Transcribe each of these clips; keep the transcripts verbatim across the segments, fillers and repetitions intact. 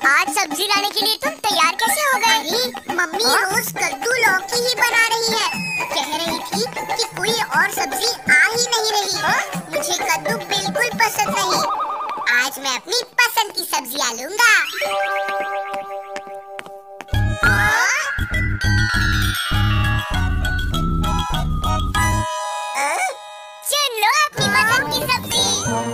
आज सब्जी लाने के लिए तुम तैयार कैसे हो गए? मम्मी रोज कद्दू लौकी ही बना रही है। कह रही थी कि कोई और सब्जी आ ही नहीं रही। मुझे कद्दू बिल्कुल पसंद नहीं। आज मैं अपनी पसंद की सब्जियां लूंगा। चुन लो अपनी पसंद की सब्जी।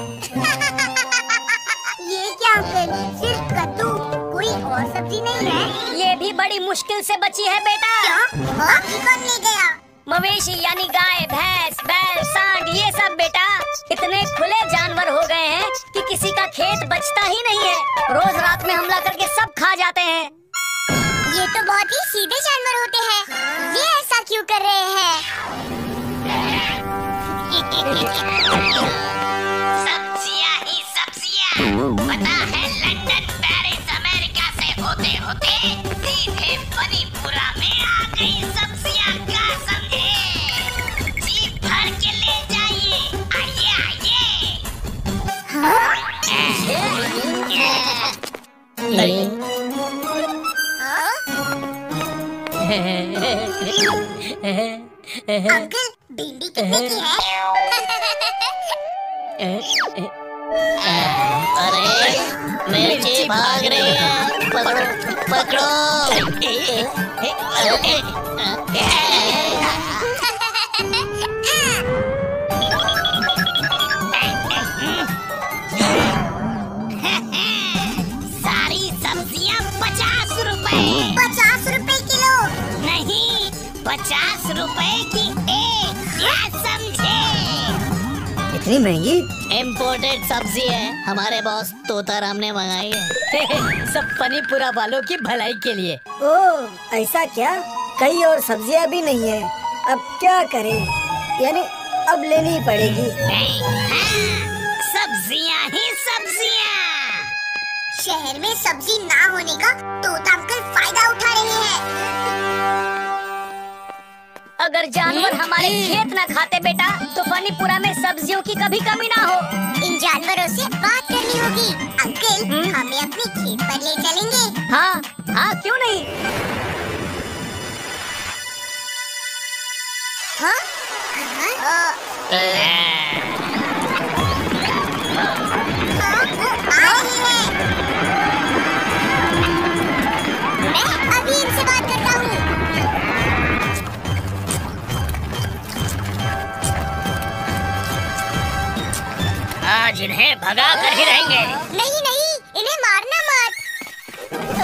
ये क्या अंकल, सिर्फ कद्दू, कोई और सब्जी नहीं है? ये भी बड़ी मुश्किल से बची है बेटा। क्या? बाकी कौन ले गया? मवेशी यानी गाय, भैंस, बैल, सांड, ये सब बेटा। इतने खुले जानवर हो गए हैं कि किसी का खेत बचता ही नहीं है। रोज रात में हमला करके सब खा जाते हैं। ये तो बहुत ही सीधे जानवर होते हैं। ये ऐसा क्यों कर रहे हैं? सब्जियां ही सब्जियां। पता है लंदन, पेरिस, अमेरिका से होते होते सीधे मणिपुरा में आ गई सब्जियां। क्या समझे? जी भर के ले जाइए। आइए आइए। हाँ? अंकल, भिंडी कितने की है? अरे मिर्ची भाग रही है, पकड़ो पकड़ो। सारी सब्जियां पचास रुपए। पचास रुपए किलो? नहीं, पचास रुपए की एक। क्या समझे? इतनी महंगी? इम्पोर्टेड सब्जी है, हमारे बॉस तोताराम ने मंगाई है। सब मणिपुरा वालों की भलाई के लिए। ओह, ऐसा क्या? कई और सब्जियां भी नहीं है। अब क्या करें? यानी अब लेनी ही पड़ेगी। सब्जियां ही सब्जियां। शहर में सब्जी ना होने का तोता अंकल फायदा उठा रहे हैं। अगर जानवर हमारे खेत न खाते बेटा, तो मणिपुरा में सब्जियों की कभी कमी ना हो। इन जानवरों से बात करनी होगी। अंकल, हमें अपने खेत पर ले चलेंगे? हाँ हाँ, क्यों नहीं। हाँ? हाँ? हाँ, वो आ रही है। मैं अभी इनसे बात करता हूँ। आज इन्हें भगा कर ही रहेंगे। नहीं नहीं, इन्हें मारना मत।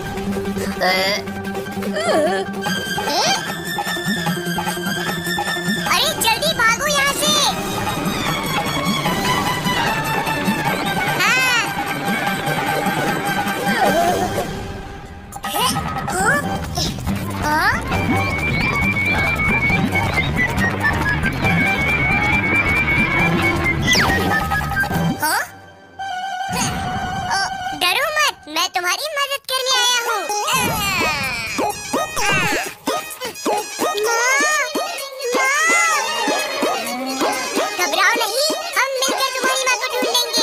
अरे जल्दी भागो यहाँ से। हाँ। हाँ? हाँ? डरो मत, मैं तुम्हारी मदद करने आया हूँ। घबराओ नहीं, हम मिलकर तुम्हारी माँ को ढूंढेंगे।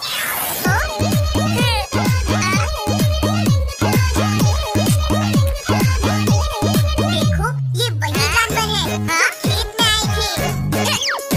देखो, ये वही जानवर है। हाँ, खेत में आए थे।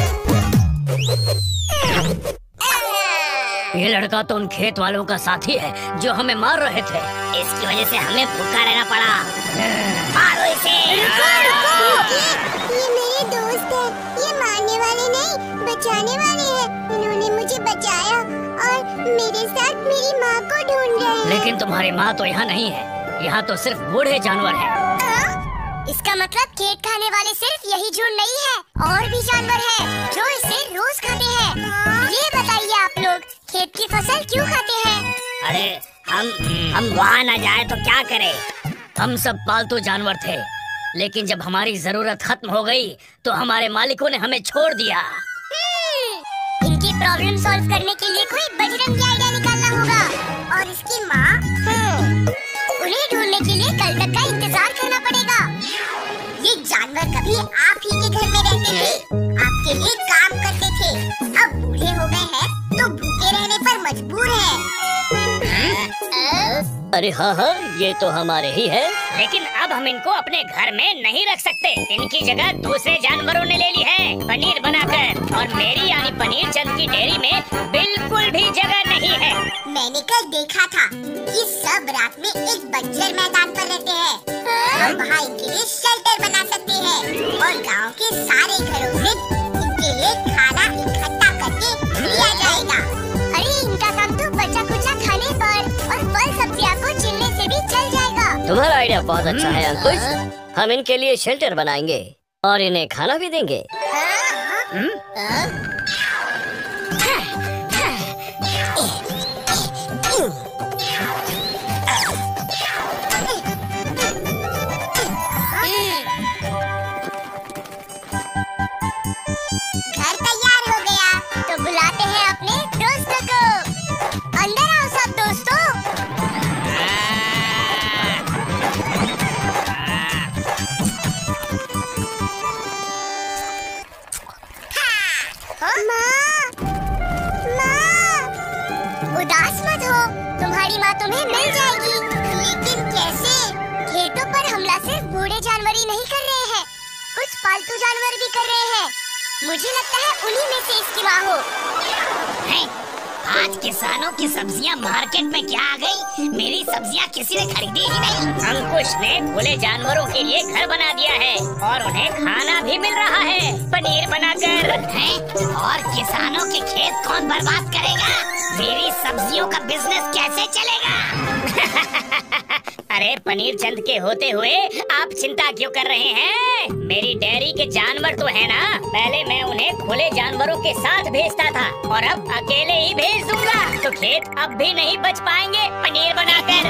ये लड़का तो उन खेत वालों का साथी है जो हमें मार रहे थे। इसकी वजह से हमें भूखा रहना पड़ा। मारो इसे। रुको, रुको। ये, ये मेरे दोस्त है। ये मारने वाले नहीं, बचाने वाले हैं। इन्होंने मुझे बचाया और मेरे साथ मेरी माँ को ढूंढ रहे हैं। लेकिन तुम्हारी माँ तो यहाँ नहीं है। यहाँ तो सिर्फ बूढ़े जानवर हैं। इसका मतलब खेत खाने वाले सिर्फ यही झुंड नहीं है, और भी जानवर हैं जो इसे रोज खाते हैं। ये बताइए आप लोग, खेत की फसल क्यों खाते हैं? अरे हम हम वहाँ न जाए तो क्या करें? हम सब पालतू जानवर थे, लेकिन जब हमारी जरूरत खत्म हो गई तो हमारे मालिकों ने हमें छोड़ दिया। इनकी प्रॉब्लम सॉल्व करने के लिए कोई बजरंगी आइडिया निकालना होगा। और इसकी माँ, उन्हें ढूंढने के लिए कल तक का इंतजार करना पड़ेगा। ये जानवर कभी आप ही के घर में रहते थे, आपके लिए काम करते थे। अब बूढ़े हो गए हैं तो भूखे रहने पर मजबूर हैं। अरे हाँ हाँ, ये तो हमारे ही है। लेकिन अब हम इनको अपने घर में नहीं रख सकते। इनकी जगह दूसरे जानवरों ने ले ली है पनीर बनाकर, और मेरी यानी पनीर चंद की डेयरी में बिल्कुल भी जगह नहीं है। मैंने कल देखा था कि सब रात में एक बंजर मैदान पर रहते हैं। हम वहाँ इनके लिए शेल्टर बना सकते हैं और गांव के सारे घरों से इनके लिए खाना इकट्ठा करके लिया जाएगा। अरे इनका काम तो बचा कुचा खाने पर और फल सब्जियां को चुनने से भी चल जाएगा। तुम्हारा आइडिया बहुत अच्छा है अंकुश। हम इनके लिए शेल्टर बनाएंगे और इन्हें खाना भी देंगे। घर तैयार हो गया तो बुलाते हैं अपने दोस्तों को। अंदर आओ सब दोस्तों। हाँ, माँ, माँ, उदास मत हो, तुम्हारी माँ तुम्हें मिल जाएगी। लेकिन कैसे? खेतों पर हमला सिर्फ बूढ़े जानवर ही नहीं कर रहे हैं, कुछ पालतू जानवर भी कर रहे हैं। मुझे लगता है उन्हीं में से इसकी माँ हो। हैं? आज किसानों की सब्जियां मार्केट में क्या आ गई? मेरी सब्जियां किसी ने खरीदी ही नहीं। अंकुश ने खुले जानवरों के लिए घर बना दिया है और उन्हें खाना भी मिल रहा है पनीर बनाकर। हैं? और किसानों के खेत कौन बर्बाद करेगा? मेरी सब्जियों का बिजनेस कैसे चलेगा? अरे पनीर चंद के होते हुए आप चिंता क्यों कर रहे हैं? मेरी डेयरी के जानवर तो है ना। पहले मैं उन्हें खुले जानवरों के साथ भेजता था और अब अकेले ही भेज दूंगा, तो खेत अब भी नहीं बच पाएंगे पनीर बनाकर।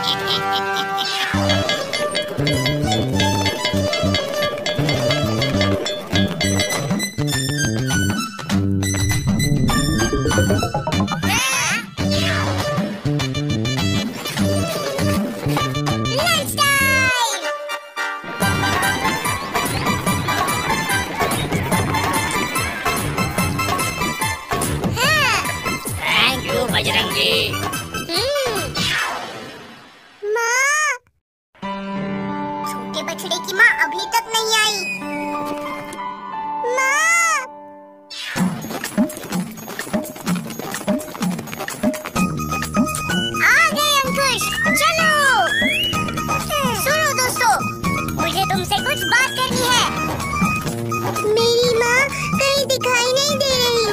बजरंगी। माँ, छोटे बछड़े की माँ अभी तक नहीं आई। माँ, आ गए अंकुश, चलो। सुनो दोस्तों, मुझे तुमसे कुछ बात करनी है। मेरी माँ कहीं दिखाई नहीं दे रही।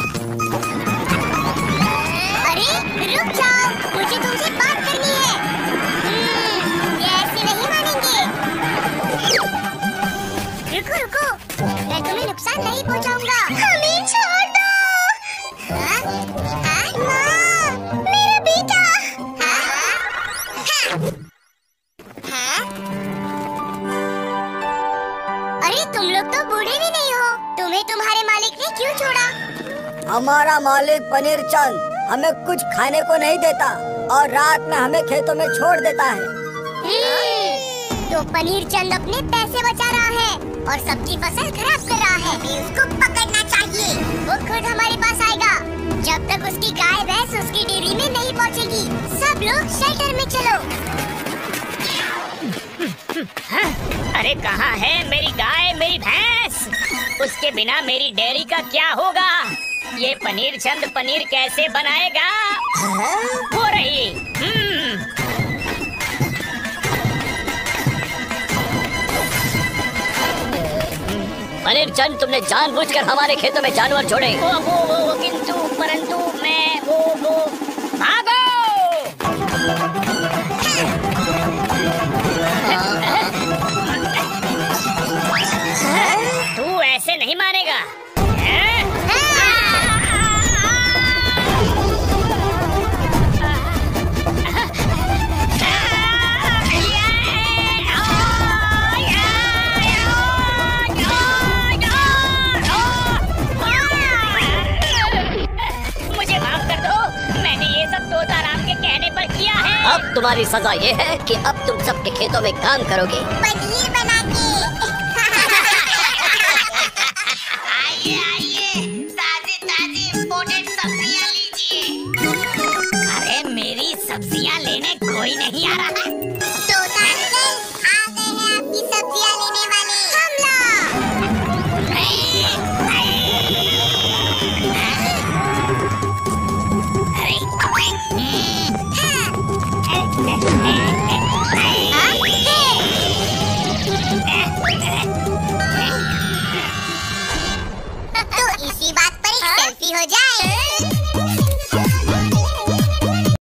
रुक जाओ, मुझे तुमसे बात करनी है। ये ऐसे नहीं मानेंगे। रुको रुको, मैं तुम्हें नुकसान नहीं पहुंचाऊंगा। हमें छोड़ दो। हाँ? हाँ? माँ, मेरा बेटा। हाँ? हाँ? हाँ? अरे तुम लोग तो बूढ़े भी नहीं हो, तुम्हें तुम्हारे मालिक ने क्यों छोड़ा? हमारा मालिक पनीर चंद हमें कुछ खाने को नहीं देता और रात में हमें खेतों में छोड़ देता है। तो पनीर चंद अपने पैसे बचा रहा है और सबकी फसल खराब कर रहा है। हमें उसको पकड़ना चाहिए। वो खुद हमारे पास आएगा। जब तक उसकी गाय भैंस उसकी डेयरी में नहीं पहुंचेगी। सब लोग शेल्टर में चलो। अरे कहाँ है मेरी गाय, मेरी भैंस? उसके बिना मेरी डेयरी का क्या होगा? ये पनीर चंद पनीर कैसे बनाएगा? हो रही। हम्म। पनीर चंद, तुमने जानबूझकर हमारे खेतों में जानवर छोड़े। वो वो वो, वो किंतु परंतु मैं वो वो भागो। तू ऐसे नहीं मानेगा। अब तुम्हारी सजा ये है कि अब तुम सबके खेतों में काम करोगे।